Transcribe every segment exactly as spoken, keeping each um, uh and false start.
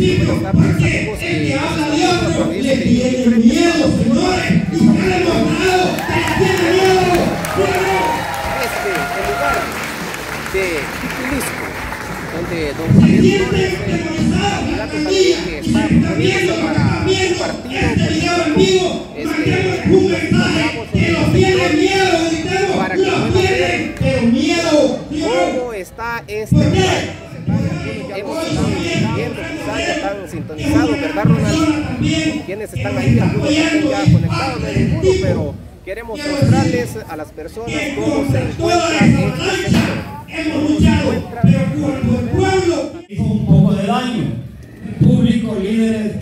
municipio, porque el que habla de otro le tiene miedo, señores, y se ha demostrado que le tiene miedo. Este, el lugar de Iquilisco, donde don Javier Flores, candidato también que está proponiendo para un partido político, este, nos encontramos en el sector para que puedan ver cómo está este lugar. Ya hemos estado viendo, quizás ya están sintonizados, ¿verdad, Ronald? Quienes están ahí, algunos están ya conectados, no hay ninguno, pero queremos mostrarles a las personas cómo se encuentra este sector. Cómo se encuentra. Hizo un poco de daño. Público, líderes.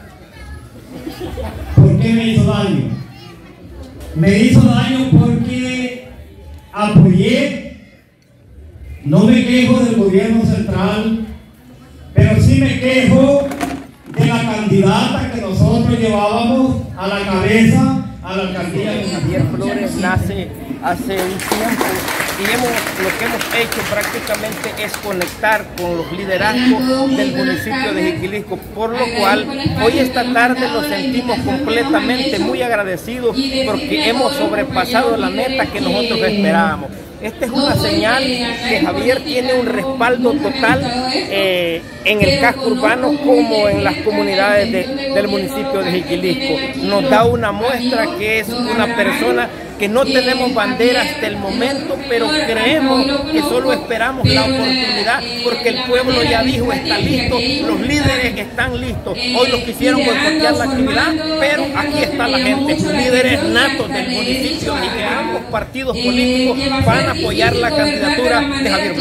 ¿Por qué me hizo daño? Me hizo daño porque apoyé. No me quejo del gobierno central, pero sí me quejo de la candidata que nosotros llevábamos a la cabeza a la alcaldía. Javier Flores nace hace un tiempo y hemos, lo que hemos hecho prácticamente es conectar con los liderazgos del municipio de Jiquilisco, por lo cual hoy esta tarde nos sentimos completamente muy agradecidos porque hemos sobrepasado la meta que nosotros esperábamos. Esta es una señal que Javier tiene un respaldo total eh, en el casco urbano como en las comunidades de, del municipio de Jiquilisco. Nos da una muestra que es una persona que no tenemos bandera hasta el momento, pero creemos que solo esperamos la oportunidad porque el pueblo ya dijo está listo, los líderes están listos. Hoy los quisieron boicotear la actividad, pero aquí está la gente, líderes natos del municipio y que ambos partidos políticos van a apoyar la candidatura de Javier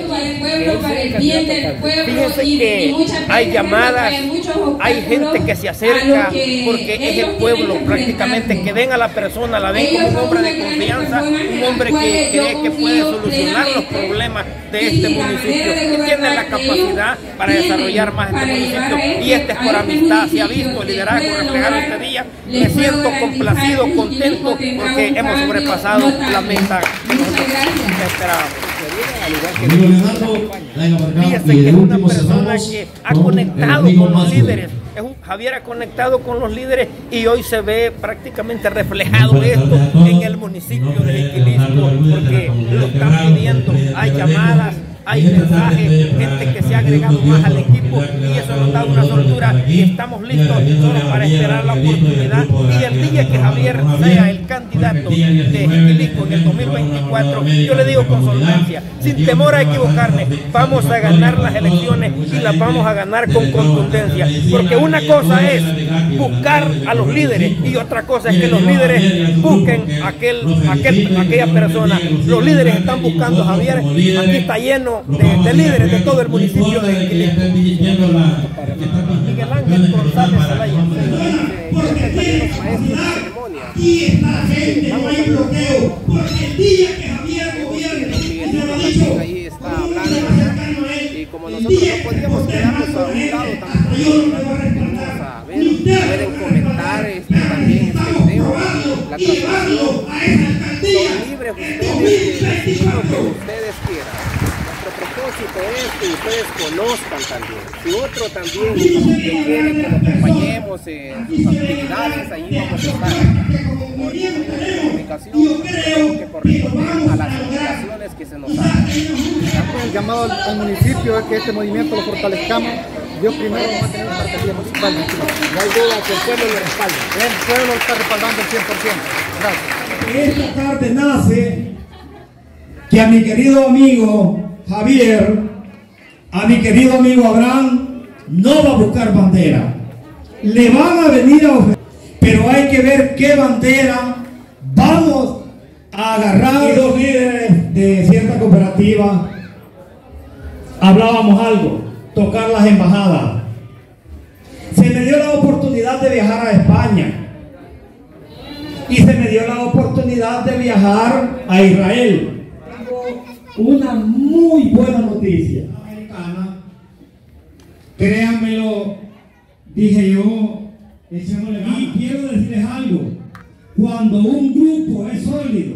Flores. Fíjense que hay llamadas, hay gente que se acerca porque es el pueblo prácticamente que ven a la persona, la ven como un hombre de confianza, un hombre que cree que puede solucionar los problemas de este municipio, que tiene la capacidad para desarrollar más este municipio, y este es por amistad. Se ha visto el liderazgo reflejado este día. Me siento complacido, contento porque hemos sobrepasado la meta que nosotros esperábamos. Fíjese que es una persona que ha conectado con los líderes. Es un, Javier ha conectado con los líderes y hoy se ve prácticamente reflejado esto en el municipio de Jiquilisco porque lo están pidiendo. Hay llamadas, hay mensajes, gente que se ha agregado más al equipo y eso nos da una soltura y estamos listos solo para esperar la oportunidad. Y el día que Javier sea el candidato de Jiquilisco en el dos mil veinticuatro, yo le digo con solvencia, sin temor a equivocarme, vamos a ganar las elecciones y las vamos a ganar con contundencia, porque una cosa es buscar a los líderes y otra cosa es que los líderes busquen aquel, aquel, aquella persona. Los líderes están buscando a Javier, aquí está lleno De, de líderes de todo el municipio de Jiquilisco. Miguel Ángel González Zelaya, maestro de ceremonia. Aquí está la gente, no hay bloqueo, porque el día que Javier gobierne, se lo ha dicho, ahí está hablando, y como nosotros no podíamos quedarnos a un lado tampoco, vamos a ver, pueden comentar este, también este video, la transmisión, son libres ustedes de decir lo que ustedes quieran. Propósito es que ustedes conozcan también. Si otro también que quiere que lo acompañemos en sus actividades, ahí vamos a estar por comunicación que corresponde a las indicaciones que se nos dan. El llamado al, al municipio es que este movimiento lo fortalezcamos. Yo primero vamos a tener una alcaldía municipal. No hay duda que el pueblo lo respalda. El pueblo lo está respaldando al cien por ciento. Gracias. Esta tarde nace que a mi querido amigo Javier, a mi querido amigo Abraham, no va a buscar bandera. Le van a venir a ofrecer, pero hay que ver qué bandera vamos a agarrar. Y los líderes de cierta cooperativa hablábamos algo, tocar las embajadas. Se me dio la oportunidad de viajar a España y se me dio la oportunidad de viajar a Israel. Una muy buena noticia americana, créanmelo, dije yo, echémosle ganas. Y quiero decirles algo, cuando un grupo es sólido,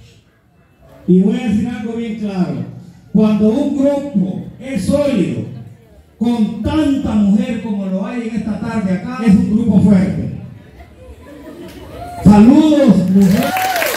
y voy a decir algo bien claro, cuando un grupo es sólido, con tanta mujer como en esta tarde acá es un grupo fuerte. Saludos, mujeres.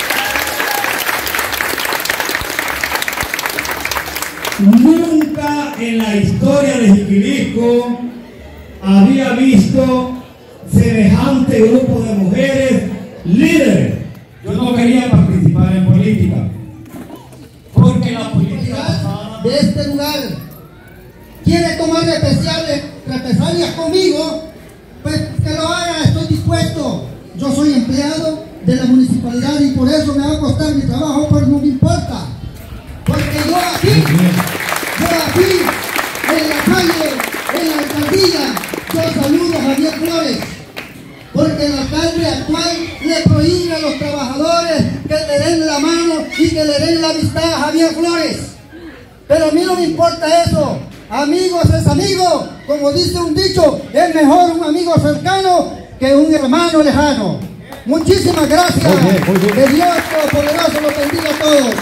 Nunca en la historia de Jiquilisco había visto semejante grupo de mujeres líderes. Yo no quería participar en política, porque la política de este lugar quiere tomar represalias, represalias conmigo, pues que lo haga, estoy dispuesto. Yo soy empleado de la municipalidad y por eso me va a costar mi trabajo, pero no me importa. Porque yo aquí, yo aquí, en la calle, en la alcaldía, yo saludo a Javier Flores. Porque el alcalde actual le prohíbe a los trabajadores que le den la mano y que le den la amistad a Javier Flores. Pero a mí no me importa eso. Amigos es amigo. Como dice un dicho, es mejor un amigo cercano que un hermano lejano. Muchísimas gracias. Muy bien, muy bien. Que Dios Todopoderoso los bendiga a todos.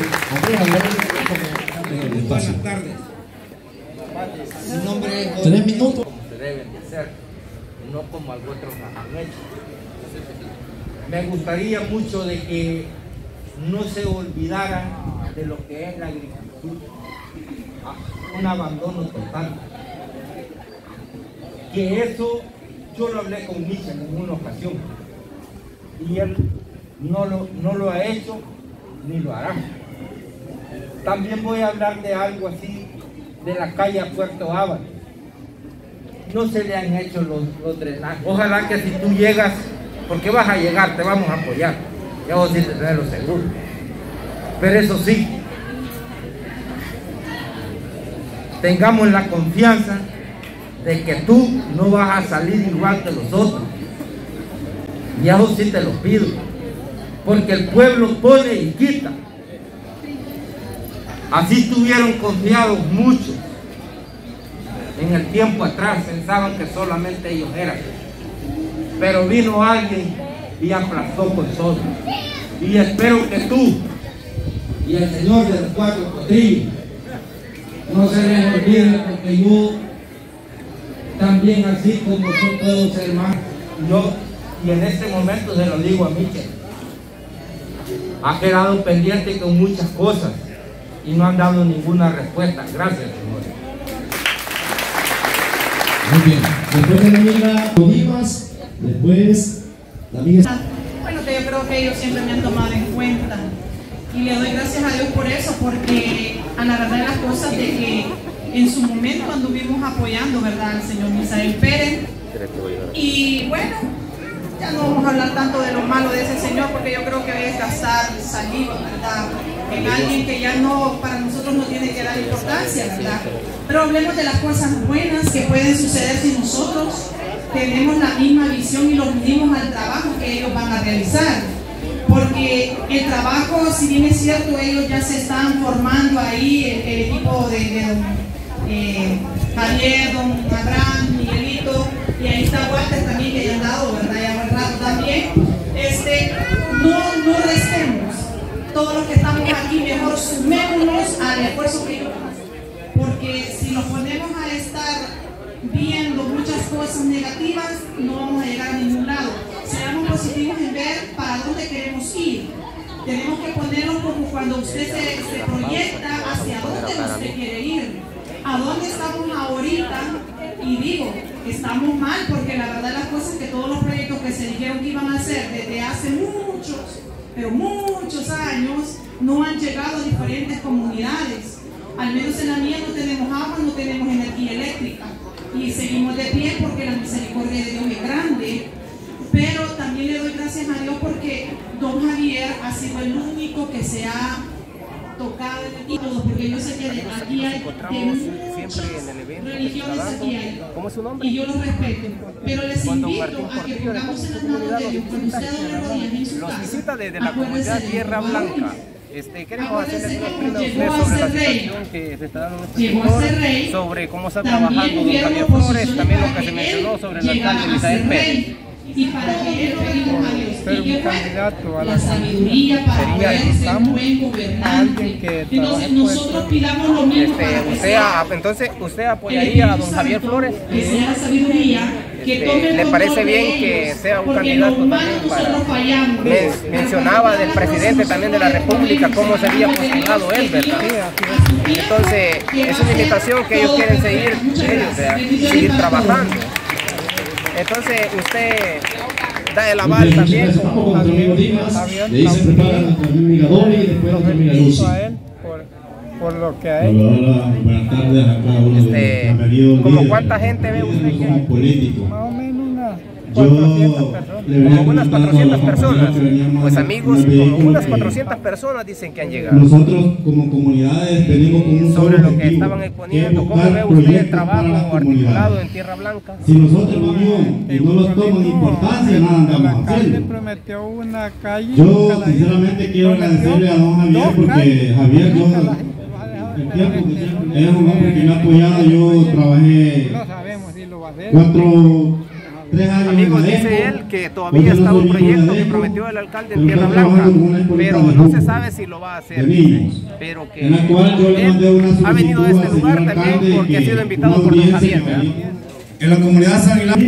Buenas tardes. Mi nombre es... Tres minutos. Se deben de hacer, no como algunos otros han hecho. Me gustaría mucho de que no se olvidaran de lo que es la agricultura. Un abandono total. Que eso, yo lo hablé con Michel en una ocasión. Y él no lo, no lo ha hecho ni lo hará. También voy a hablar de algo así, de la calle a Puerto Ábal. No se le han hecho los, los drenajes. Ojalá que si tú llegas, porque vas a llegar, te vamos a apoyar. Ya vos sí te tenés lo seguro. Pero eso sí, tengamos la confianza de que tú no vas a salir igual que los otros. Y eso sí te lo pido. Porque el pueblo pone y quita. Así estuvieron confiados muchos. En el tiempo atrás pensaban que solamente ellos eran. Pero vino alguien y aplastó con todo. Y espero que tú y el Señor de los cuatro potrillos no se les olvide, porque yo también, así como son todos hermanos, yo, y en este momento se lo digo a Michel, ha quedado pendiente con muchas cosas y no han dado ninguna respuesta. Gracias, señores. Muy bien. Después de la amiga Olivas, después la amiga... Bueno, que yo creo que ellos siempre me han tomado en cuenta. Y le doy gracias a Dios por eso, porque a la verdad de las cosas de que en su momento anduvimos apoyando, ¿verdad?, al señor Misael Pérez. Y bueno, ya no vamos a hablar tanto de lo malo de ese señor, porque yo creo que es gastar saliva, ¿verdad?, en alguien que ya no, para nosotros no tiene que dar importancia, ¿verdad? Pero hablemos de las cosas buenas que pueden suceder si nosotros tenemos la misma visión y los unimos al trabajo que ellos van a realizar. Porque el trabajo, si bien es cierto, ellos ya se están formando ahí, el, el equipo de, de don eh, Javier, don Abraham, Miguelito, y ahí está Walter también, que ya han dado, ¿verdad?, ya buen rato también. Este, no, no restemos. Todos los que estamos aquí, mejor sumémonos al esfuerzo que ellos hacen. Porque si nos ponemos a estar viendo muchas cosas negativas, no vamos a llegar a ningún lado. Seamos positivos en ver para dónde queremos ir. Tenemos que ponernos como cuando usted se, se proyecta hacia dónde usted quiere ir. ¿A dónde estamos ahorita? Y digo, estamos mal, porque la verdad las cosas que todos los proyectos que se dijeron que iban a hacer desde hace muchos, pero muchos años, no han llegado a diferentes comunidades. Al menos en la mía no tenemos agua, no tenemos energía eléctrica. Y seguimos de pie porque la misericordia de Dios es grande. Pero también le doy gracias a Dios porque don Javier ha sido el único que se ha tocado en el todo, porque yo sé que aquí hay de muchas religiones aquí hay, y yo los respeto, pero les invito a que pongamos en las manos de Dios cuando usted doble rodillas en su casa. Los visita desde la comunidad Tierra Blanca. Este, queremos hacerles una llegó sobre a la ser rey. situación que se está dando en este Llegó a sector, ser rey. sobre cómo está También trabajando don hubieron Javier Flores, oposiciones también lo para que se que mencionó él sobre el llegara alcalde a Misael ser Pérez. rey. Y para que él pedimos a Dios Pero y un que candidato a la la sabiduría para sería poder ser un Estamos buen a gobernante. alguien que Entonces trabaje nosotros pidamos lo mismo para Este, que usted, sea a- entonces, ¿usted apoyaría a don Javier Flores? que sea la sabiduría, que Este, tome el ¿le parece control de bien que ellos? sea un Porque candidato los humanos también para- nosotros fallamos. Men- mencionaba del presidente también de la República, cómo se había postulado él, ¿verdad? Entonces, es una invitación que ellos quieren seguir, ellos, ¿verdad? Seguir trabajando. Entonces, usted da el aval también. Estamos con nuestro amigo Dimas, de ahí se prepara nuestro amigo Miradori y después nuestro amigo Lucy. a él por, por lo que ha hecho. Hola, buenas tardes a cada uno Este, de los queridos ¿cómo líderes. cuánta gente ve usted Nosotros que somos hay? políticos. Más o menos unas Yo cuatrocientas personas. le venía Como unas comentando a cuatrocientas los personas. compañeros que veníamos Pues en amigos, el como vehículo unas que cuatrocientas personas dicen que han llegado. Nosotros como comunidades venimos con un Sobre solo lo que objetivo, estaban que exponiendo, es ¿cómo buscar ve usted el proyectos para trabajo las articulado comunidades. en Tierra Blanca? Si nosotros vamos y no los toman importancia, nada El andamos alcalde haciendo. prometió una calle. Yo nunca la hizo. sinceramente quiero agradecerle a don Javier Dos porque calles, Javier, yo nunca la hizo. el tiempo que es un hombre que me ha apoyado, yo trabajé No sabemos si lo va a hacer. cuatro, tres años Amigos, en dice Adesco. él que todavía Hoy yo está no un soy miembro proyecto de que Adesco, prometió el alcalde pero en Tierra está Blanca, trabajando con una escuelita pero de no fútbol se sabe si lo va a hacer, de dice, niños, pero que en la cual yo le mandé una él ha venido a solicitud este al lugar señor también alcalde porque ha que sido invitado una por don audiencia Javier, que ¿verdad? En la comunidad San Hilario,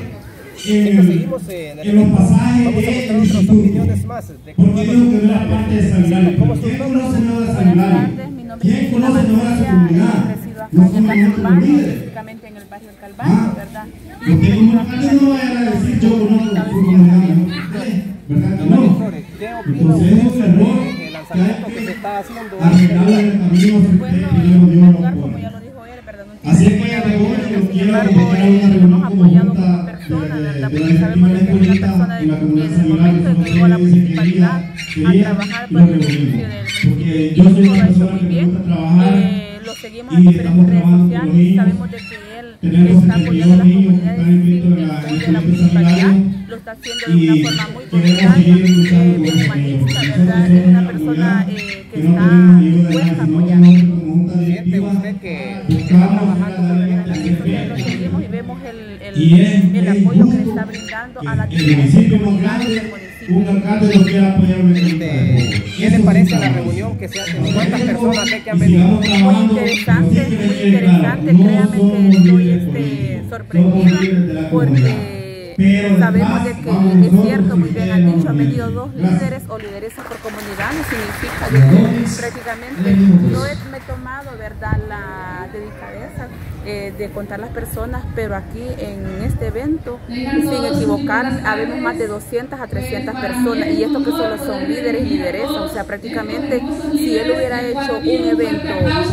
en, Seguimos en, el en los pasajes vamos a de mostrar otras instituto. opiniones más. De Porque digo que no era parte de San Hilario. ¿Quién conoce Nueva San Hilario? ¿Quién conoce Nueva su comunidad? No como nuestros líderes. específicamente en el barrio El Calvario, Ah, ¿verdad? porque como alcalde no vaya a decir yo conozco su comunidad, ¿no? ¿Verdad que no? ¿Qué opina Entonces es un usted error del lanzamiento que se está haciendo? arreglarle el camino Bueno, que primero en Dios primer lo lugar, como pone. ya lo dijo él, ¿verdad? No Así tiene que ninguna yo vergüenza, quiero sin que embargo, tenga una eh, reunión hemos como apoyado como junta persona, de- ¿verdad? de Porque la sabemos de que es una política persona y la de- comunidad desde el San momento en que llegó a la Hilario, municipalidad a quería trabajar lo por el reunimos. beneficio del Porque municipio. yo soy Lo una ha hecho persona muy que me bien. gusta trabajar Eh, lo seguimos y en diferentes estamos redes trabajando sociales con y niños. sabemos de que él Tenemos está apoyando a las setenta y dos niños que comunidades están inscritos en sin la- en el de la Colegio San municipalidad. Hilario. Lo está haciendo de una Y forma muy queremos voluntaria, seguir luchando eh, con bien esto, humanista, porque ¿verdad? nosotros Es una somos persona una eh, que que no está tenemos ayuda de dispuesta a nadie, sino apoyar. que nosotros como junta ¿Siente directiva usted que buscamos Trabajando por el verdaderamente beneficio hacer que lo bien. seguimos y vemos el, el, Y es el muy apoyo que le justo está brindando a las que el diferentes municipio más comunidades grande, del municipio. un alcalde no quiera apoyar una escuelita de fútbol? ¿Qué le parece la reunión que se hace? ¿Cuántas personas ve que han Y venido? sigamos Muy trabajando, interesante, pero sí que muy quede claro, interesante. no Créame que somos estoy líderes este, políticos, sorprendida somos líderes de la comunidad. porque Pero sabemos de además, que vamos es nosotros cierto, muy bien han ustedes dicho, han nos venido vienen. dos Gracias. líderes o lideresas por comunidad, no significa de que prácticamente no he, me he tomado, ¿verdad?, la delicadeza eh, de contar las personas, pero aquí en este evento, sin equivocar, habemos más de doscientas a trescientas personas, y esto que solo son líderes y lideresas, o sea, prácticamente si él hubiera hecho un evento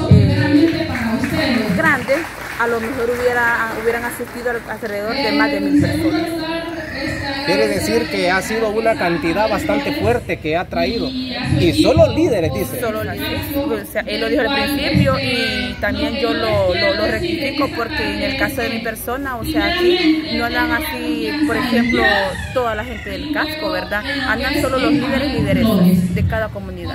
eh, grande, a lo mejor hubiera, hubieran asistido alrededor de más de mil personas. Quiere decir que ha sido una cantidad bastante fuerte que ha traído. Y solo líderes, dice. Solo líderes. O sea, él lo dijo al principio y también yo lo, lo, lo rectifico porque en el caso de mi persona, o sea, aquí no andan así, por ejemplo, toda la gente del casco, ¿verdad? Andan solo los líderes y lideresas de cada comunidad.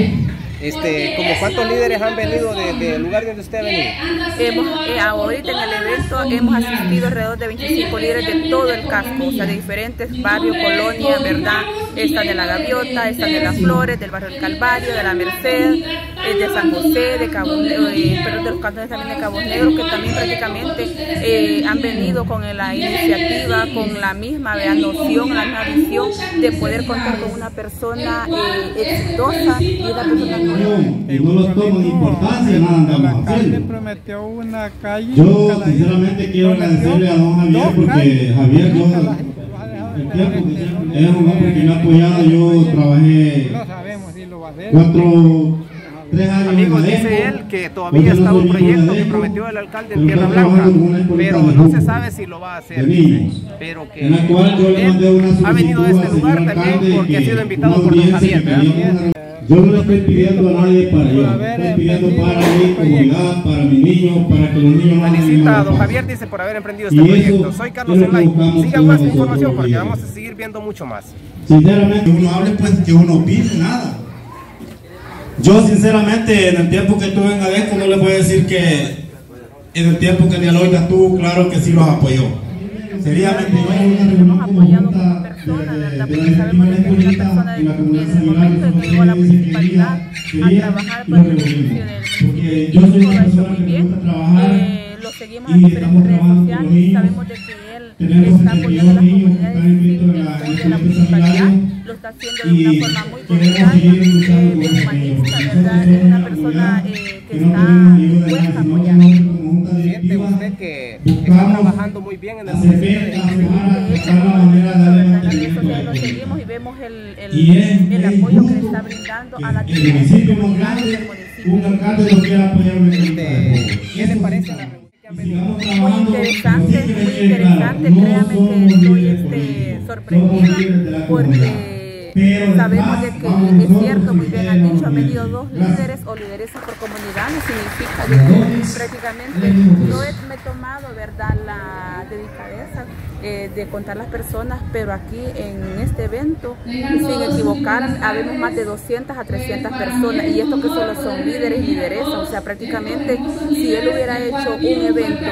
Este, ¿como cuántos líderes han venido del de lugar donde usted ha venido? Hemos, eh, ahorita en el evento hemos asistido alrededor de veinticinco líderes de todo el casco, o sea, de diferentes barrios, colonias, ¿verdad? Están de la Gaviota, están de las Flores, del barrio del Calvario, de la Merced, eh, de San José, de Cabo Negro, eh, pero de los cantones también de Cabo Negro, que también prácticamente eh, han venido con la iniciativa, con la misma ¿verdad? noción, la misma visión de poder contar con una persona eh, exitosa y una persona Y no los toman importancia, nada andamos El alcalde haciendo. prometió una calle. Yo nunca la hizo. sinceramente quiero agradecerle a don Javier Dos porque calles, Javier, yo, nunca la hizo. Lo ha dejado el de tiempo hacer. que es un hombre que me ha apoyado, yo trabajé No sabemos si lo va a hacer. cuatro, tres años Amigos, en dice Adesco. él que todavía Hoy yo está no un soy miembro proyecto de que Adesco, prometió el alcalde en pero Tierra está Blanca, trabajando con una escuelita pero de no se fútbol sabe si lo va a hacer, de dice, niños, pero que en la cual yo le mandé una él ha venido a solicitud este al lugar señor también alcalde porque ha que sido una invitado por don audiencia Javier, que ¿verdad? queríamos una- yo no le estoy pidiendo a nadie para yo, estoy pidiendo para mi comunidad, para mi niño, para que los niños no anden Felicita a don viendo Javier, dice, por haber emprendido Y este eso proyecto. Soy Carlos es lo que Enlay. buscamos Sigan todos más nosotros, información porque líderes. vamos a seguir viendo mucho más. Sinceramente, Que uno hable, pues que uno opine, nada. Yo sinceramente en el tiempo que estuve en Adesco no les voy a decir que en el tiempo que Dialoida estuvo claro que sí los apoyó. sería comunidad. Hemos apoyado como persona, ¿verdad? Porque sabemos que es una persona que en el momento en que llegó a la municipalidad a trabajar por el beneficio del municipio, ha hecho muy bien. Eh, lo seguimos en diferentes redes sociales y sabemos de que él está apoyando a las comunidades de la municipalidad, lo está haciendo de una forma muy voluntaria, eh, bien humanista, ¿verdad? Es una persona eh, que está dispuesta a apoyar. ¿Siente usted que está trabajando muy bien en el municipio de Jiquililco? Las redes sociales lo seguimos y vemos el, el, el apoyo que le está brindando a las diferentes comunidades del municipio. ¿Qué le parece la reunión que han venido? Muy interesante, muy interesante, créame que estoy este, sorprendida porque sabemos de que es cierto, muy bien han dicho, han venido dos líderes o lideresas por comunidad, no significa de que prácticamente no he, me he tomado, ¿verdad?, la delicadeza eh, de contar las personas, pero aquí en este evento, sin equivocar, habemos más de doscientas a trescientas personas, y esto que solo son líderes y lideresas, o sea, prácticamente si él hubiera hecho un evento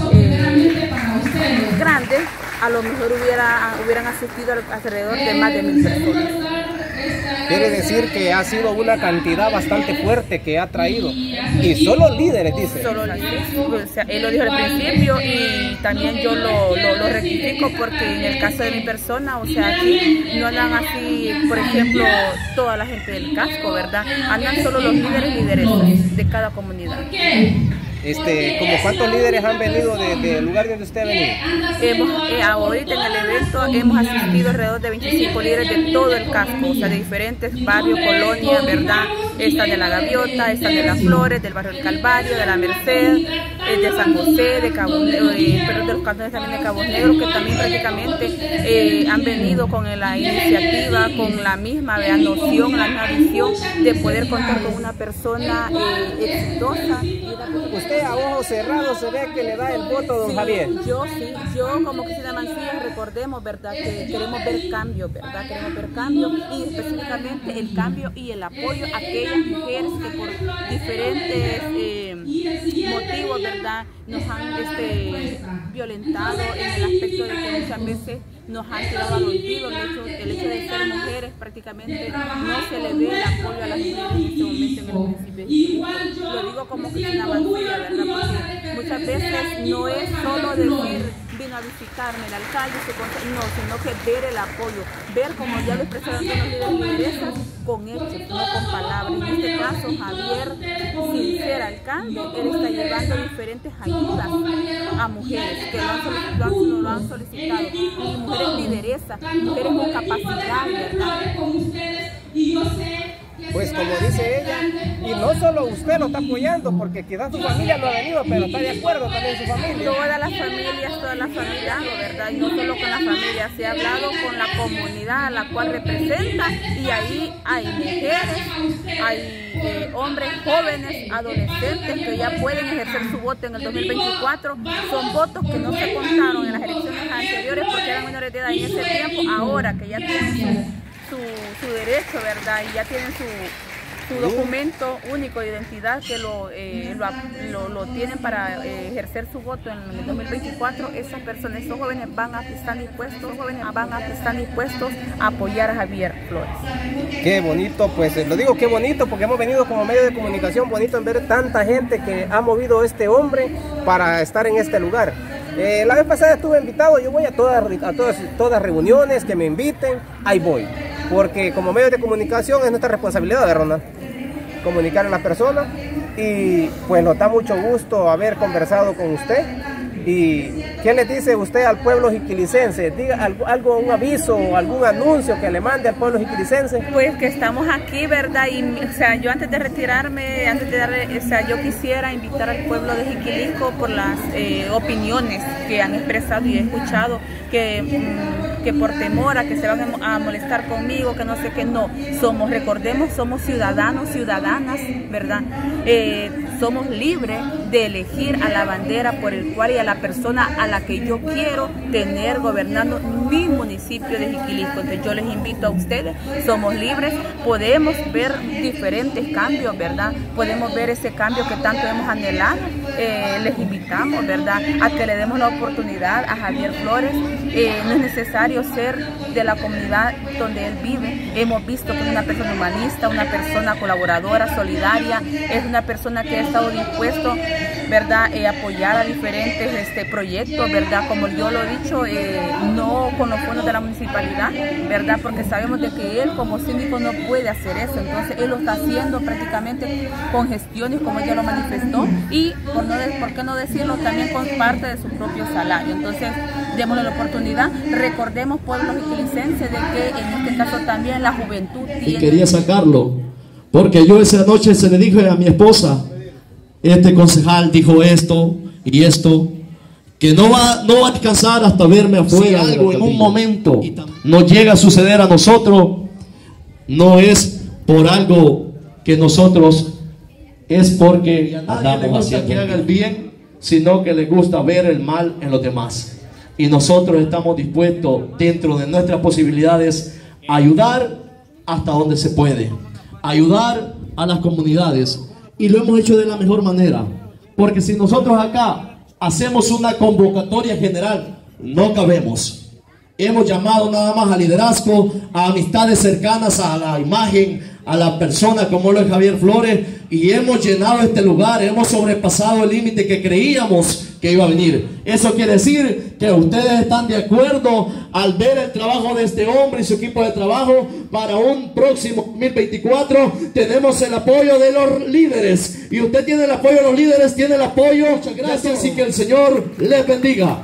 eh, grande, a lo mejor hubiera, hubieran asistido alrededor de más de mil personas. Quiere decir que ha sido una cantidad bastante fuerte que ha traído. Y solo líderes, dice. Solo líderes. O sea, él lo dijo al principio y también yo lo, lo, lo rectifico porque en el caso de mi persona, o sea, aquí no andan así, por ejemplo, toda la gente del casco, ¿verdad? Andan solo los líderes y lideresas de cada comunidad. Este, ¿como cuántos líderes han venido del de lugar donde usted ha venido? Hemos, eh, ahorita en el evento hemos asistido alrededor de veinticinco líderes de todo el casco, o sea, de diferentes barrios, colonias, ¿verdad? Están de la Gaviota, están de las Flores, del barrio del Calvario, de la Merced, eh, de San José, de Cabo Negro, eh, pero de los cantones también de Cabo Negro, que también prácticamente eh, han venido con la iniciativa, con la misma ¿verdad? noción, la misma visión de poder contar con una persona eh, exitosa. Usted a ojos cerrados se ve que le da el voto a don sí, Javier. Yo sí, yo como Cristina Mancilla recordemos, ¿verdad? Que queremos ver cambios, ¿verdad? Queremos ver cambios y específicamente el cambio y el apoyo a aquellas mujeres que por diferentes eh, motivos, ¿verdad? Nos han este, violentado en el aspecto de que muchas veces nos han tirado al olvido el hecho, el hecho de ser mujeres, prácticamente no se le ve el apoyo a las mujeres en este momento en el municipio. Lo digo como Cristina Mancilla, ¿verdad? Porque muchas veces no es solo decir vino a visitarme el alcalde, se no, sino que ver el apoyo, ver como ya lo expresaron los líderes y lideresas, con hechos, no con palabras. En este caso, Javier, sin ser alcalde, él está llevando diferentes ayudas a mujeres que lo han, lo han, lo han solicitado, y mujeres lideresas, mujeres con capacidad, ¿verdad? Pues como dice ella, y no solo usted lo está apoyando, porque quizás su familia no ha venido, pero está de acuerdo también su familia. Todas las familias, todas las familias, ¿verdad? Y no solo con la familia, se ha hablado con la comunidad a la cual representa, y ahí hay mujeres, hay eh, hombres jóvenes, adolescentes que ya pueden ejercer su voto en el dos mil veinticuatro. Son votos que no se contaron en las elecciones anteriores porque eran menores de edad en ese tiempo. Ahora que ya tienen su, su, su derecho, ¿verdad? Y ya tienen su, su documento único de identidad que lo, eh, lo, lo, lo tienen para eh, ejercer su voto en el dos mil veinticuatro. Esas personas, esos jóvenes van a estar dispuestos, jóvenes van a estar dispuestos a apoyar a Javier Flores. Qué bonito, pues lo digo qué bonito porque hemos venido como medio de comunicación, bonito en ver tanta gente que ha movido este hombre para estar en este lugar. Eh, la vez pasada estuve invitado, yo voy a todas, a todas, todas reuniones que me inviten, ahí voy. Porque como medio de comunicación es nuestra responsabilidad, ¿verdad, Ronald? Comunicar a las personas, y pues nos da mucho gusto haber conversado con usted. ¿Y qué le dice usted al pueblo jiquilicense? Diga algo, algo, un aviso o algún anuncio que le mande al pueblo jiquilicense. Pues que estamos aquí, ¿verdad? Y o sea, yo antes de retirarme, antes de darle, o sea, yo quisiera invitar al pueblo de Jiquililco por las eh, opiniones que han expresado y he escuchado, que mmm, que por temor a que se van a molestar conmigo, que no sé qué, no. Somos, recordemos, somos ciudadanos, ciudadanas, ¿verdad? Eh, somos libres de elegir a la bandera por el cual y a la persona a la que yo quiero tener gobernando mi municipio de Jiquilisco. Entonces yo les invito a ustedes, somos libres, podemos ver diferentes cambios, ¿verdad? Podemos ver ese cambio que tanto hemos anhelado. Eh, les invitamos, ¿verdad?, a que le demos la oportunidad a Javier Flores. Eh, no es necesario ser de la comunidad donde él vive. Hemos visto que es una persona humanista, una persona colaboradora, solidaria, es una persona que ha estado dispuesto, ¿verdad?, eh, apoyar a diferentes este, proyectos, ¿verdad?, como yo lo he dicho, eh, no con los fondos de la municipalidad, ¿verdad?, porque sabemos de que él como síndico no puede hacer eso. Entonces él lo está haciendo prácticamente con gestiones, como ella lo manifestó, y por, no, por qué no decirlo, también con parte de su propio salario. Entonces démosle la oportunidad, recordemos, pueblos jiquilicenses, de que en este caso también la juventud tiene... Y quería sacarlo, porque yo esa noche se le dije a mi esposa, este concejal dijo esto y esto, que no va, no va a alcanzar hasta verme afuera. Si algo en un momento nos llega a suceder a nosotros, no es por algo que nosotros, es porque a nadie le gusta que haga el bien, sino que le gusta ver el mal en los demás. Y nosotros estamos dispuestos, dentro de nuestras posibilidades, a ayudar hasta donde se puede, ayudar a las comunidades. Y lo hemos hecho de la mejor manera, porque si nosotros acá hacemos una convocatoria general, no cabemos. Hemos llamado nada más al liderazgo, a amistades cercanas a la imagen, a la persona como lo es Javier Flores, y hemos llenado este lugar, hemos sobrepasado el límite que creíamos que iba a venir. Eso quiere decir que ustedes están de acuerdo al ver el trabajo de este hombre y su equipo de trabajo. Para un próximo dos mil veinticuatro tenemos el apoyo de los líderes, y usted tiene el apoyo de los líderes, tiene el apoyo. Muchas gracias y que el Señor les bendiga.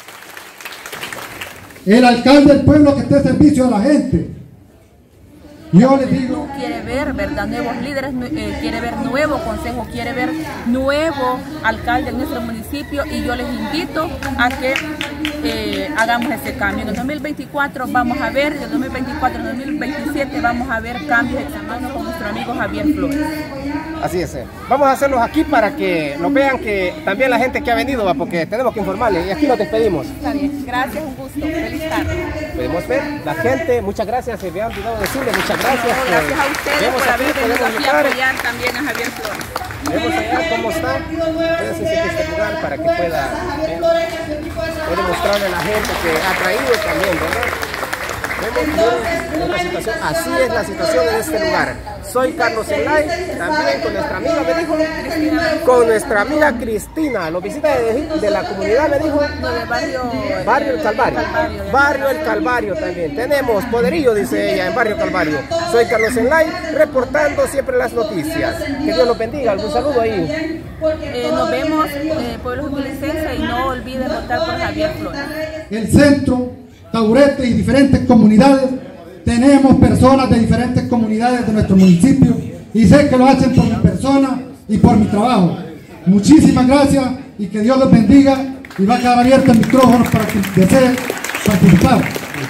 El alcalde del pueblo que esté a servicio de la gente. Yo les digo, quiere ver, ¿verdad?, nuevos líderes, eh, quiere ver nuevo consejo, quiere ver nuevo alcalde en nuestro municipio, y yo les invito a que eh, hagamos ese cambio. En el dos mil veinticuatro vamos a ver, en el dos mil veinticuatro, en el dos mil veintisiete vamos a ver cambios extremos con nuestro amigo Javier Flores. Así es. Eh. Vamos a hacerlos aquí para que nos vean, que también la gente que ha venido, va, porque tenemos que informarles, y aquí nos despedimos. Está bien, gracias, un gusto, feliz tarde. Podemos ver la gente, muchas gracias, se me ha olvidado decirle, muchas gracias. No, gracias a ustedes por haber venido aquí a apoyar también a Javier Flores. Vemos acá cómo está, quédense en este lugar para que pueda, eh, pueda mostrarle a la gente que ha traído también, ¿verdad? Vemos la situación, así es la situación en este lugar. Soy Carlos Zelay, también con nuestra amiga, me dijo, con nuestra amiga Cristina, los visitas de, de la comunidad, me dijo, no, de barrio, barrio El Calvario, Calvario barrio El Calvario también, tenemos poderío, dice ella, en barrio Calvario. Soy Carlos Zelay, reportando siempre las noticias. Que Dios los bendiga, algún saludo ahí. Eh, nos vemos, eh, pueblos jiquilicenses, y no olviden votar por Javier Flores. El centro, Taburete y diferentes comunidades, tenemos personas de diferentes comunidades de nuestro municipio, y sé que lo hacen por mi persona y por mi trabajo. Muchísimas gracias y que Dios los bendiga, y va a quedar abierto el micrófono para quien desee participar.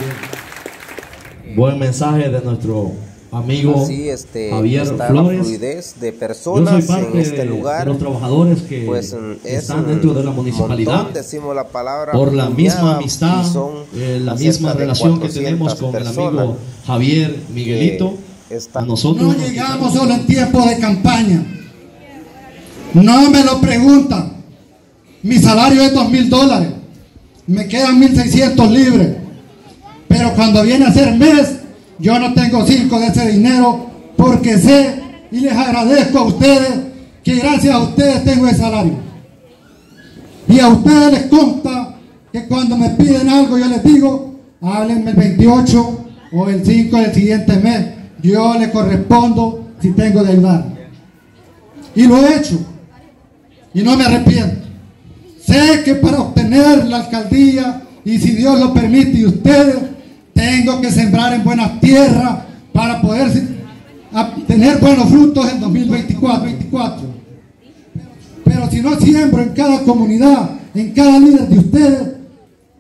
Buen mensaje de nuestro amigo sí, este, Javier está Flores. La fluidez de personas Yo soy parte en este lugar, de los trabajadores que pues, están dentro de la municipalidad, montón, decimos la palabra por la misma amistad, eh, la misma relación que tenemos con el amigo Javier Miguelito. A nosotros no llegamos solo en tiempo de campaña, no me lo preguntan. Mi salario es dos mil dólares, me quedan mil seiscientos libres, pero cuando viene a ser mes, yo no tengo cinco de ese dinero, porque sé y les agradezco a ustedes que gracias a ustedes tengo ese salario. Y a ustedes les consta que cuando me piden algo yo les digo, háblenme el veintiocho o el cinco del siguiente mes, yo les correspondo si tengo de ayudar. Y lo he hecho y no me arrepiento. Sé que para obtener la alcaldía, y si Dios lo permite y ustedes, tengo que sembrar en buenas tierras para poder tener buenos frutos en dos mil veinticuatro. Pero si no siembro en cada comunidad, en cada líder de ustedes,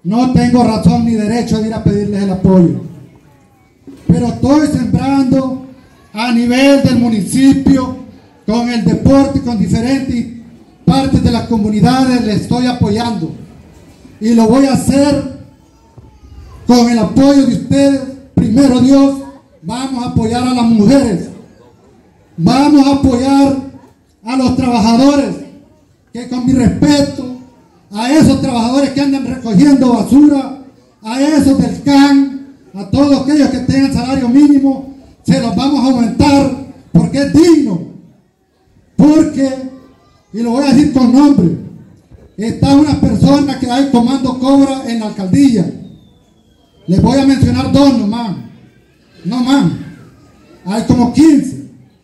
no tengo razón ni derecho de ir a pedirles el apoyo. Pero estoy sembrando a nivel del municipio, con el deporte, con diferentes partes de las comunidades, les estoy apoyando. Y lo voy a hacer con el apoyo de ustedes. Primero Dios, vamos a apoyar a las mujeres. Vamos a apoyar a los trabajadores, que con mi respeto, a esos trabajadores que andan recogiendo basura, a esos del C A N, a todos aquellos que tengan salario mínimo, se los vamos a aumentar porque es digno. Porque, y lo voy a decir con nombre, está una persona que hay tomando cobra en la alcaldía. Les voy a mencionar dos nomás, no más, hay como quince.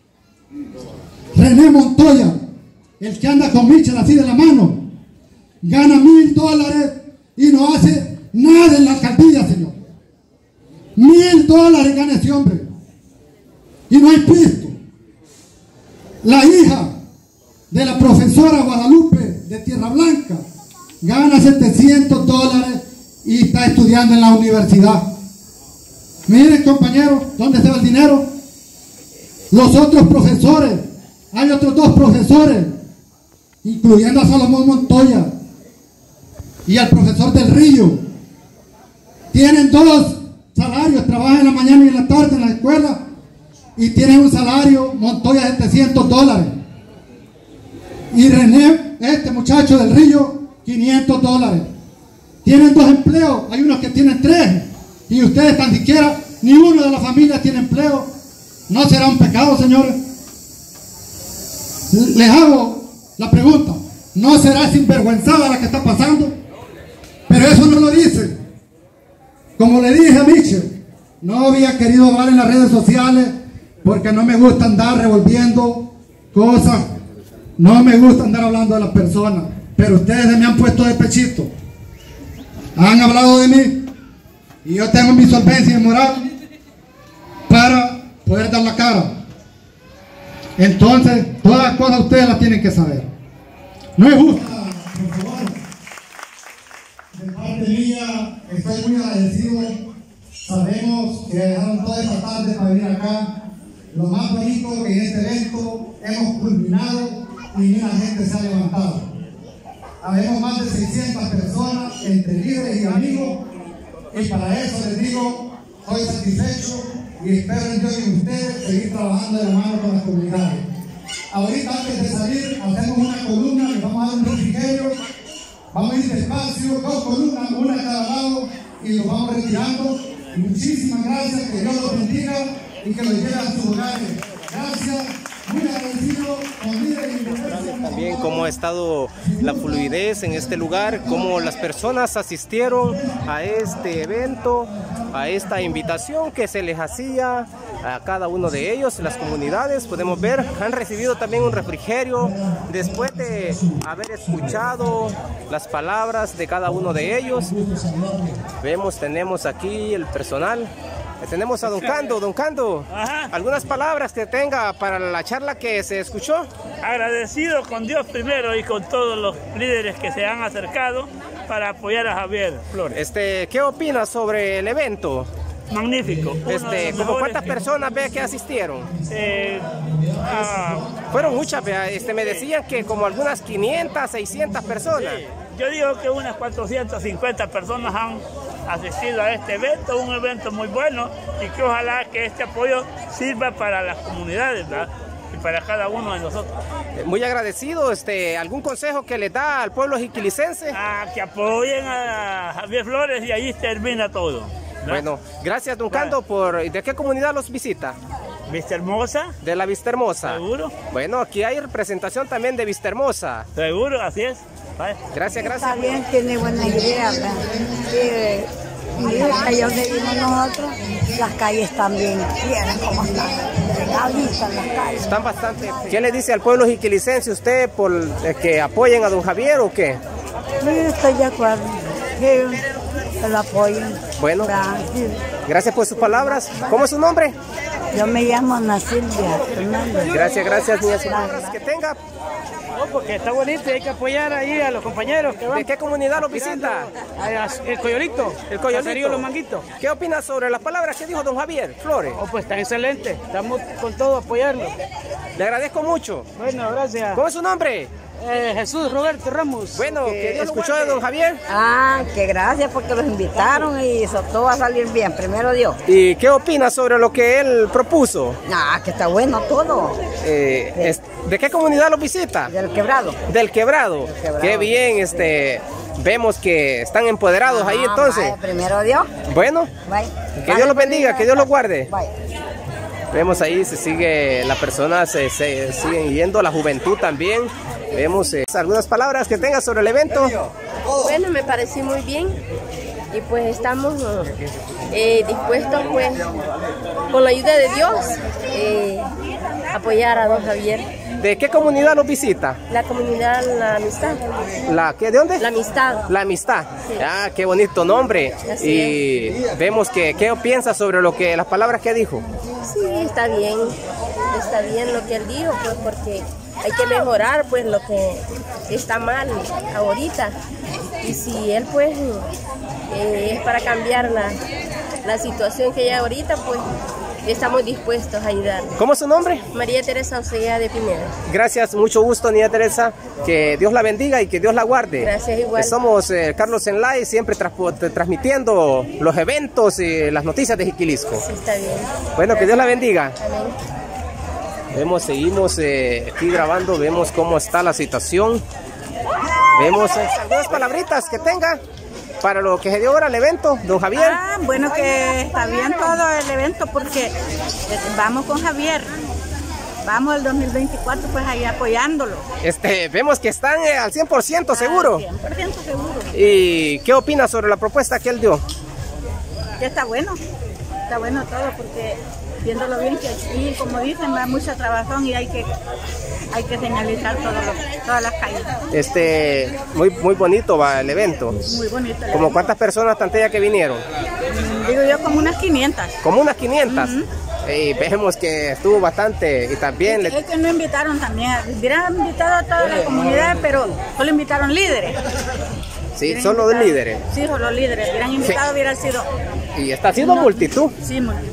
René Montoya, el que anda con Michel así de la mano, gana mil dólares y no hace nada en la alcaldía, señor. Mil dólares gana ese hombre y no hay pisto. La hija de la profesora Guadalupe de Tierra Blanca gana setecientos dólares y está estudiando en la universidad. Miren, compañeros, ¿dónde está el dinero? Los otros profesores, hay otros dos profesores, incluyendo a Salomón Montoya y al profesor del Río, tienen dos salarios, trabajan en la mañana y en la tarde en la escuela y tienen un salario, Montoya, de setecientos dólares. Y René, este muchacho del Río, quinientos dólares. Tienen dos empleos, hay unos que tienen tres, y ustedes tan siquiera, ni uno de la familia tiene empleo. ¿No será un pecado, señores? Les hago la pregunta, ¿no será sinvergüenzada la que está pasando? Pero eso no lo dicen. Como le dije a Michel, no había querido hablar en las redes sociales porque no me gusta andar revolviendo cosas, no me gusta andar hablando de las personas, pero ustedes me han puesto de pechito, han hablado de mí y yo tengo mi solvencia y moral para poder dar la cara. Entonces, todas las cosas ustedes las tienen que saber. No es justo. Por favor, de parte mía, estoy muy agradecido. Sabemos que dejaron toda esta tarde para venir acá. Lo más bonito que en este evento hemos culminado y ni la gente se ha levantado. Habemos más de seiscientas personas, entre líderes y amigos, y para eso les digo, estoy satisfecho y espero en Dios y en ustedes seguir trabajando de la mano con las comunidades. Ahorita, antes de salir, hacemos una columna, les vamos a dar un refrigerio, vamos a ir despacio, dos columnas, una a cada lado, y los vamos retirando. Y muchísimas gracias, que Dios los bendiga y que los lleve a sus hogares. Gracias, muy agradecido con líderes y líderes. También cómo ha estado la fluidez en este lugar, cómo las personas asistieron a este evento, a esta invitación que se les hacía a cada uno de ellos. Las comunidades, podemos ver, han recibido también un refrigerio después de haber escuchado las palabras de cada uno de ellos. Vemos, tenemos aquí el personal. Tenemos a Don Cando. Don Cando, ajá, algunas palabras que tenga para la charla que se escuchó. Agradecido con Dios primero y con todos los líderes que se han acercado para apoyar a Javier Flores. Este, ¿qué opinas sobre el evento? Magnífico. Este, ¿cómo cuántas personas ve que asistieron? Eh, ah, Fueron muchas, vea. Este, me decían que como algunas quinientas, seiscientas personas. Sí, yo digo que unas cuatrocientas cincuenta personas han asistido a este evento, un evento muy bueno, y que ojalá que este apoyo sirva para las comunidades, ¿verdad? Y para cada uno de nosotros. Muy agradecido. Este, ¿algún consejo que le da al pueblo jiquilicense? Ah, que apoyen a Javier Flores y ahí termina todo, ¿verdad? Bueno, gracias, Don Cando. Por, ¿de qué comunidad los visita? Vista Hermosa. De la Vista Hermosa. Seguro. Bueno, aquí hay representación también de Vista Hermosa. Seguro, así es. Vale. Gracias, gracias. Está bien, tiene buena idea, ¿verdad? Eh, y allá donde vivimos nosotros, las calles también, miren cómo están, delgaditas las calles. Están bastante. ¿Qué le dice al pueblo jiquilicense usted por eh, que apoyen a don Javier o qué? Sí, estoy de acuerdo, que, que lo apoyen. Bueno, sí. Gracias por sus palabras. ¿Cómo es su nombre? Yo me llamo Ana Silvia Fernández. Gracias, gracias, niña. Que tenga. No, porque está bonito y hay que apoyar ahí a los compañeros que van. ¿De qué comunidad los visita? El Coyolito. El Coyolito. Los Manguitos. ¿Qué opinas sobre las palabras que dijo don Javier Flores? Oh, pues está excelente. Estamos con todo apoyarlo. Le agradezco mucho. Bueno, gracias. ¿Cómo es su nombre? Eh, Jesús Roberto Ramos. Bueno, que Dios escuchó de don Javier. Ah, que gracias porque los invitaron y eso, todo va a salir bien, primero Dios. ¿Y qué opina sobre lo que él propuso? Ah, que está bueno todo. Eh, sí. es, ¿De qué comunidad los visita? Del Quebrado. Del Quebrado. Del Quebrado. Qué bien, este, sí. Vemos que están empoderados ah, ahí entonces. Vaya, primero Dios. Bueno, vaya. que vaya, Dios los bendiga, que Dios los guarde. Vaya. Vemos ahí, se sigue, las personas se, se siguen yendo, la juventud también. Vemos eh, algunas palabras que tenga sobre el evento. Bueno, me pareció muy bien y pues estamos eh, dispuestos pues con la ayuda de Dios eh, apoyar a don Javier. ¿De qué comunidad los visita? La comunidad La Amistad. ¿La qué? ¿De dónde? La Amistad. La Amistad. Sí. Ah, qué bonito nombre. Así y es. Vemos que qué piensa sobre lo que las palabras que dijo. Sí, está bien, está bien lo que él dijo, pues porque hay que mejorar pues lo que está mal ahorita y si él pues eh, es para cambiar la, la situación que hay ahorita, pues estamos dispuestos a ayudar. ¿Cómo es su nombre? María Teresa Ocea de Pineda. Gracias, mucho gusto, María Teresa, que Dios la bendiga y que Dios la guarde. Gracias, igual. Somos eh, Carlos Enlay, siempre tra transmitiendo los eventos y las noticias de Jiquilisco. Sí, está bien. Bueno, Gracias. Que Dios la bendiga. Amén. Vemos, seguimos eh, aquí grabando, vemos cómo está la situación. Vemos eh, algunas palabritas que tenga para lo que se dio ahora el evento, don Javier. Ah, bueno, que está bien todo el evento porque vamos con Javier. Vamos el dos mil veinticuatro pues ahí apoyándolo. Este, vemos que están eh, al cien por ciento seguro. Al cien por ciento seguro. ¿Y qué opina sobre la propuesta que él dio? Que está bueno, está bueno todo porque viéndolo bien que aquí, como dicen, va mucha trabajón y hay que hay que señalizar todo lo, todas las calles. Este, muy muy bonito va el evento. Muy bonito. ¿Como evento. ¿Cuántas personas tantea que vinieron? Digo yo como unas quinientas. Como unas quinientas. Uh-huh. Y vemos que estuvo bastante y también... Es, le... es que no invitaron también, hubieran invitado a toda la comunidad, pero solo invitaron líderes. Sí, solo de líderes. Sí, solo líderes, hubieran invitado, sí. Hubiera sido... Y está haciendo no, multitud. Sí, multitud.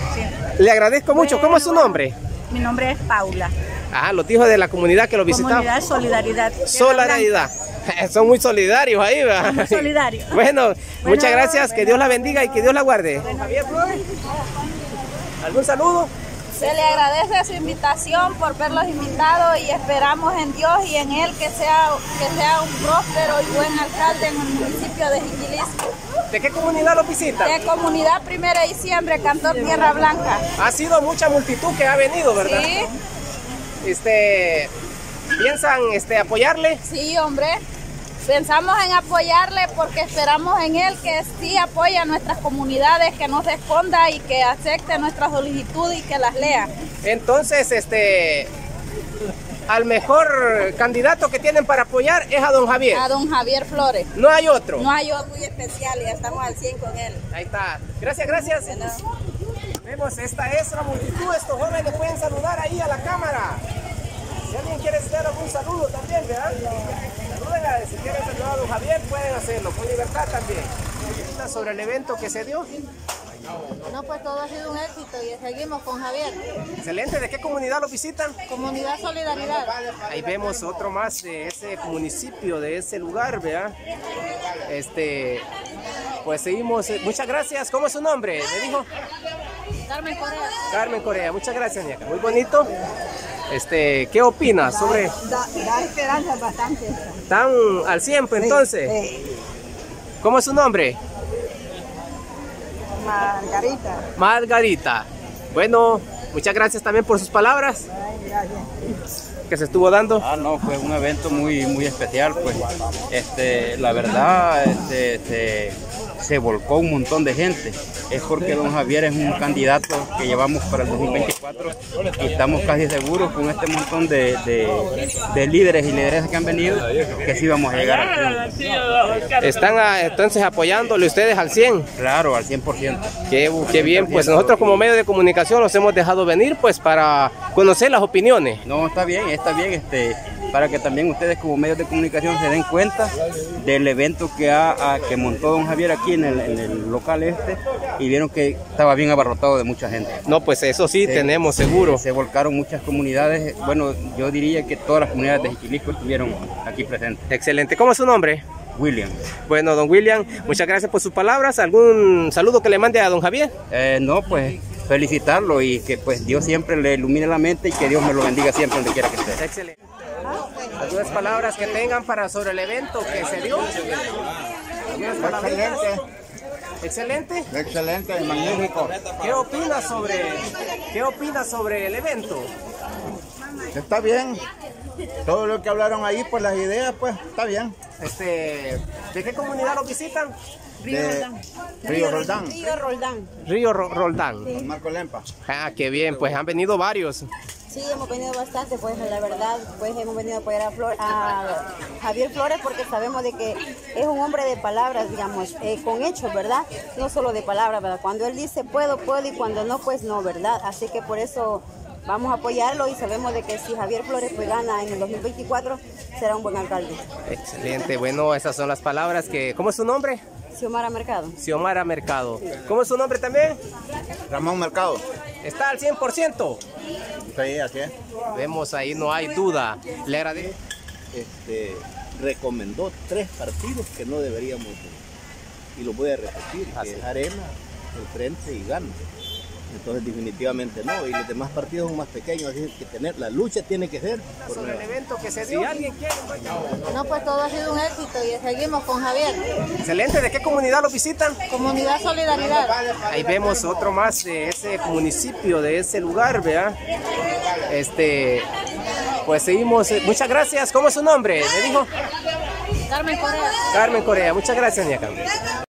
Le agradezco mucho. Bueno, ¿Cómo es su nombre? Mi nombre es Paula. Ah, los hijos de la comunidad que lo visitaban. Comunidad Solidaridad. Solidaridad. Son muy solidarios ahí, ¿verdad? Muy solidarios. Bueno, bueno, muchas gracias. Bueno, que Dios la bendiga y que Dios la guarde. Bueno. Javier Flores, ¿algún saludo? Se le agradece su invitación por verlos invitados y esperamos en Dios y en Él que sea, que sea un próspero y buen alcalde en el municipio de Jiquilisco. ¿De qué comunidad lo visita? De comunidad Primera de Diciembre, Cantor Tierra Blanca. Ha sido mucha multitud que ha venido, ¿verdad? Sí. Este, ¿piensan este, apoyarle? Sí, hombre. Pensamos en apoyarle porque esperamos en él que sí apoye a nuestras comunidades, que nos responda y que acepte nuestras solicitudes y que las lea. Entonces, este, al mejor candidato que tienen para apoyar es a don Javier. A don Javier Flores. No hay otro. No hay otro muy especial, ya estamos al cien con él. Ahí está. Gracias, gracias. Bueno. Vemos, esta es la multitud, estos jóvenes pueden saludar ahí a la cámara. Si alguien quiere hacer algún saludo también, ¿verdad? Si quieren saludar a don Javier, pueden hacerlo, con libertad también. Sobre el evento que se dio. No, pues todo ha sido un éxito y seguimos con Javier. Excelente. ¿De qué comunidad lo visitan? Comunidad Solidaridad. Ahí vemos otro más de ese municipio, de ese lugar, ¿verdad? Este, pues seguimos. Muchas gracias. ¿Cómo es su nombre? ¿Me dijo? Carmen Corea. Carmen Corea. Muchas gracias, Niaca. Muy bonito. Este, ¿qué opinas da, sobre? Da, da esperanza bastante. ¿Están al cien entonces? Sí, sí. ¿Cómo es su nombre? Margarita. Margarita. Bueno, muchas gracias también por sus palabras. Ay, gracias. Que se estuvo dando. Ah, no, fue un evento muy, muy especial, pues. Este, la verdad, este, este, se volcó un montón de gente. Es porque don Javier es un candidato que llevamos para el dos mil veinticuatro. veinticuatro y estamos casi seguros con este montón de, de, de líderes y lideresas que han venido que sí vamos a llegar al triunfo. ¿Están a, entonces apoyándole ustedes al cien? Claro, al cien por ciento. Qué, qué bien, pues nosotros como medio de comunicación los hemos dejado venir pues para conocer las opiniones. No, está bien, está bien, este, para que también ustedes como medios de comunicación se den cuenta del evento que, ha, a, que montó don Javier aquí en el, en el local este y vieron que estaba bien abarrotado de mucha gente. No, pues eso sí, se, tenemos seguro. Se volcaron muchas comunidades, bueno, yo diría que todas las comunidades de Jiquilisco estuvieron aquí presentes. Excelente. ¿Cómo es su nombre? William. Bueno, don William, muchas gracias por sus palabras. ¿Algún saludo que le mande a don Javier? Eh, no, pues felicitarlo y que pues Dios siempre le ilumine la mente y que Dios me lo bendiga siempre donde quiera que esté. Excelente. ¿Algunas palabras que tengan para sobre el evento que se dio? Excelente. Excelente. Excelente, magnífico. ¿Qué opinas sobre, qué opinas sobre el evento? Está bien. Todo lo que hablaron ahí, pues las ideas, pues está bien. Este, ¿de qué comunidad lo visitan? Río Roldán. Río Roldán. Río Roldán. Río Ro Roldán. Sí. Marco Lempa. Ah, qué bien, pues han venido varios. Sí, hemos venido bastante, pues la verdad, pues hemos venido a apoyar a, Flor, a Javier Flores porque sabemos de que es un hombre de palabras, digamos, eh, con hechos, ¿verdad? No solo de palabras, ¿verdad? Cuando él dice puedo, puedo y cuando no, pues no, ¿verdad? Así que por eso vamos a apoyarlo y sabemos de que si Javier Flores pues gana en el dos mil veinticuatro, será un buen alcalde. Excelente, bueno, esas son las palabras que... ¿Cómo es su nombre? Xiomara Mercado. Xiomara Mercado. ¿Cómo es su nombre también? Ramón Mercado. ¿Está al cien por ciento? Sí, así es. Vemos ahí, no hay duda. Le agradezco. Este, recomendó tres partidos que no deberíamos, y lo voy a repetir, que es Arena, el Frente y Gana. Entonces definitivamente no, y los demás partidos son más pequeños, así que tener, la lucha tiene que ser por sobre el evento que se dio. Si alguien quiere, no, pues todo ha sido un éxito y seguimos con Javier. Excelente. ¿De qué comunidad lo visitan? Comunidad Solidaridad. Ahí vemos otro más de ese municipio, de ese lugar, ¿verdad? Este, pues seguimos. Muchas gracias. ¿Cómo es su nombre? ¿Me dijo? Carmen Corea. Carmen Corea. Muchas gracias, Niaca.